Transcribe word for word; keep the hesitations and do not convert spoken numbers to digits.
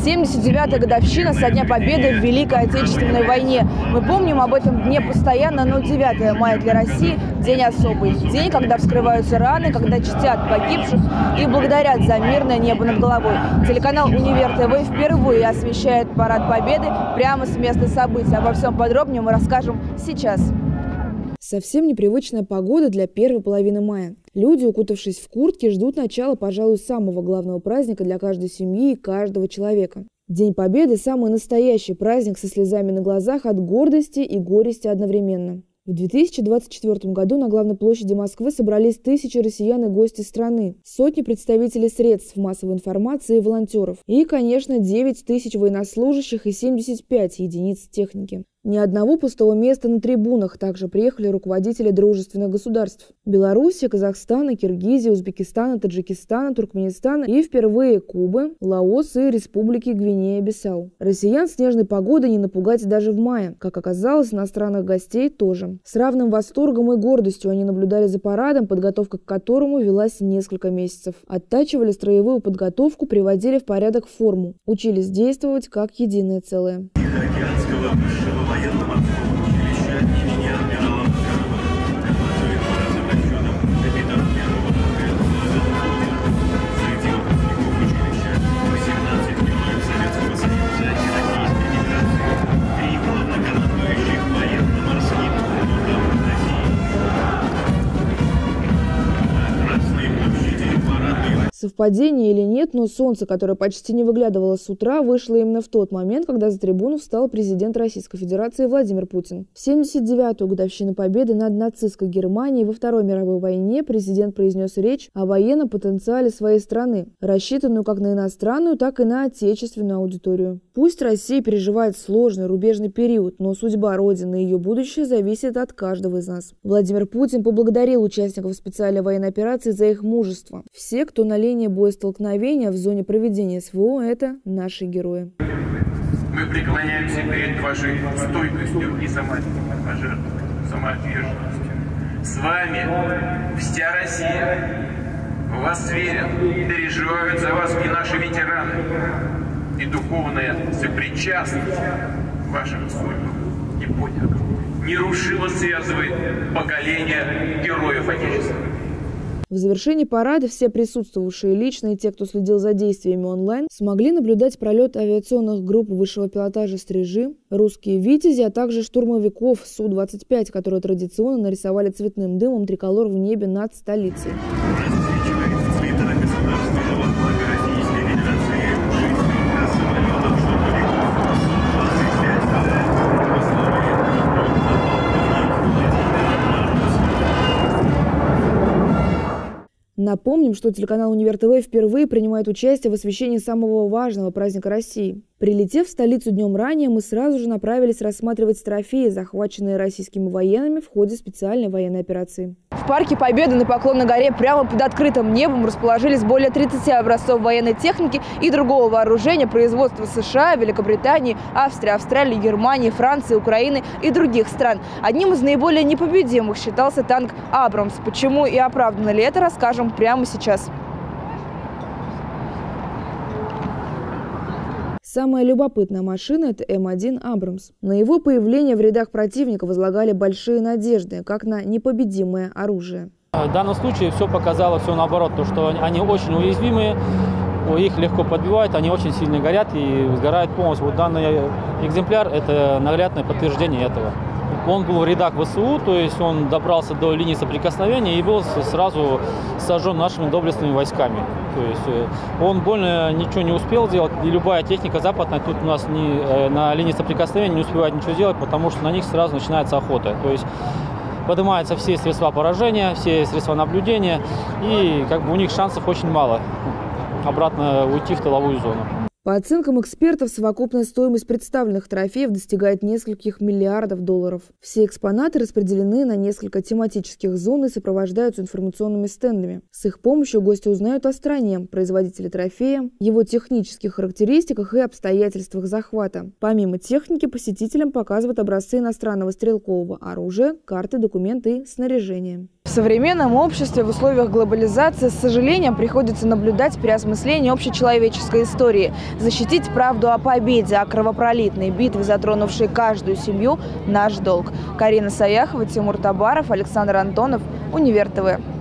семьдесят девятая годовщина со дня победы в Великой Отечественной войне. Мы помним об этом дне постоянно, но девятое мая для России – день особый. День, когда вскрываются раны, когда чтят погибших и благодарят за мирное небо над головой. Телеканал «Универ ТВ» впервые освещает парад Победы прямо с места событий. Обо всем подробнее мы расскажем сейчас. Совсем непривычная погода для первой половины мая. Люди, укутавшись в куртки, ждут начала, пожалуй, самого главного праздника для каждой семьи и каждого человека. День Победы – самый настоящий праздник со слезами на глазах от гордости и горести одновременно. В две тысячи двадцать четвёртом году на главной площади Москвы собрались тысячи россиян и гости страны, сотни представителей средств массовой информации и волонтеров и, конечно, девять тысяч военнослужащих и семьдесят пять единиц техники. Ни одного пустого места на трибунах. Также приехали руководители дружественных государств – Беларуси, Казахстана, Киргизии, Узбекистана, Таджикистана, Туркменистана и впервые Кубы, Лаоса и Республики Гвинея-Бисау. Россиян снежной погодой не напугать даже в мае. Как оказалось, иностранных гостей тоже. С равным восторгом и гордостью они наблюдали за парадом, подготовка к которому велась несколько месяцев. Оттачивали строевую подготовку, приводили в порядок форму. Учились действовать как единое целое. Военно-морского училища имени адмирала Макарова, командует парадным расчетом капитан первого ранга среди выпускников училища восемнадцать героев Советского Союза и Российской Федерации, три главнокомандующих военно-морским флотом России. На Красной площади парадный. Совпадение или нет, но солнце, которое почти не выглядывало с утра, вышло именно в тот момент, когда за трибуну встал президент Российской Федерации Владимир Путин. В семьдесят девятую годовщину победы над нацистской Германией во Второй мировой войне президент произнес речь о военном потенциале своей страны, рассчитанную как на иностранную, так и на отечественную аудиторию. Пусть Россия переживает сложный рубежный период, но судьба Родины и ее будущее зависит от каждого из нас. Владимир Путин поблагодарил участников специальной военной операции за их мужество. Все, кто на линии боестолкновения в зоне проведения СВО, это наши герои. Мы преклоняемся перед вашей стойкостью и самоотверженностью. С вами вся Россия. В вас верят, переживают за вас и наши ветераны. И духовная сопричастность вашим судьбам и подвигам нерушимо связывает поколения героев Отечества. В завершении парада все присутствовавшие лично и те, кто следил за действиями онлайн, смогли наблюдать пролет авиационных групп высшего пилотажа «Стрижи», русские «Витязи», а также штурмовиков Су двадцать пять, которые традиционно нарисовали цветным дымом триколор в небе над столицей. Напомним, что телеканал «Универ ТВ» впервые принимает участие в освещении самого важного праздника России. Прилетев в столицу днем ранее, мы сразу же направились рассматривать трофеи, захваченные российскими военными в ходе специальной военной операции. В парке Победы на Поклонной горе прямо под открытым небом расположились более тридцати образцов военной техники и другого вооружения производства США, Великобритании, Австрии, Австралии, Германии, Франции, Украины и других стран. Одним из наиболее непобедимых считался танк «Абрамс». Почему и оправдано ли это, расскажем прямо сейчас. Самая любопытная машина – это Эм один «Абрамс». На его появление в рядах противника возлагали большие надежды, как на непобедимое оружие. В данном случае все показало все наоборот, то что они очень уязвимые, их легко подбивают, они очень сильно горят и сгорают полностью. Вот данный экземпляр – это наглядное подтверждение этого. Он был в рядах ВСУ, то есть он добрался до линии соприкосновения и был сразу сожжен нашими доблестными войсками. То есть он больно ничего не успел сделать, и любая техника западная тут у нас не, на линии соприкосновения не успевает ничего сделать, потому что на них сразу начинается охота. То есть поднимаются все средства поражения, все средства наблюдения, и как бы у них шансов очень мало обратно уйти в тыловую зону. По оценкам экспертов, совокупная стоимость представленных трофеев достигает нескольких миллиардов долларов. Все экспонаты распределены на несколько тематических зон и сопровождаются информационными стендами. С их помощью гости узнают о стране, производителе трофея, его технических характеристиках и обстоятельствах захвата. Помимо техники, посетителям показывают образцы иностранного стрелкового оружия, карты, документы и снаряжение. В современном обществе в условиях глобализации с сожалением приходится наблюдать переосмысление общечеловеческой истории. Защитить правду о победе, о кровопролитной битве, затронувшей каждую семью – наш долг. Карина Саяхова, Тимур Табаров, Александр Антонов, Универ ТВ.